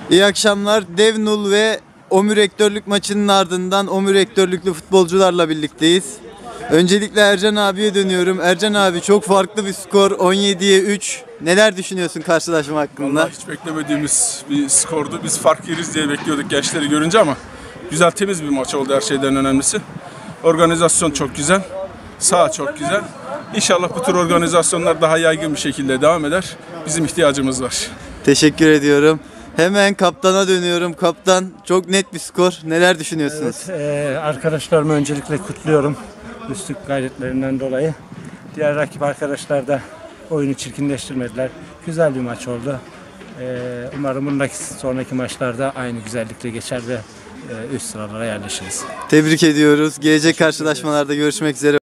İyi akşamlar. Devnul ve OMÜ Rektörlük maçının ardından OMÜ Rektörlüklü futbolcularla birlikteyiz. Öncelikle Ercan abiye dönüyorum. Ercan abi, çok farklı bir skor, 17'ye 3. Neler düşünüyorsun karşılaşma hakkında? Vallahi hiç beklemediğimiz bir skordu. Biz fark yeriz diye bekliyorduk gençleri görünce ama güzel, temiz bir maç oldu, her şeyden önemlisi. Organizasyon çok güzel. Saha çok güzel. İnşallah bu tür organizasyonlar daha yaygın bir şekilde devam eder. Bizim ihtiyacımız var. Teşekkür ediyorum. Hemen kaptana dönüyorum. Kaptan, çok net bir skor. Neler düşünüyorsunuz? Evet, arkadaşlarımı öncelikle kutluyorum üstlük gayretlerinden dolayı. Diğer rakip arkadaşlar da oyunu çirkinleştirmediler. Güzel bir maç oldu. Umarım bundaki sonraki maçlarda aynı güzellikle geçer ve üst sıralara yerleşiriz. Tebrik ediyoruz. Gelecek karşılaşmalarda görüşmek üzere.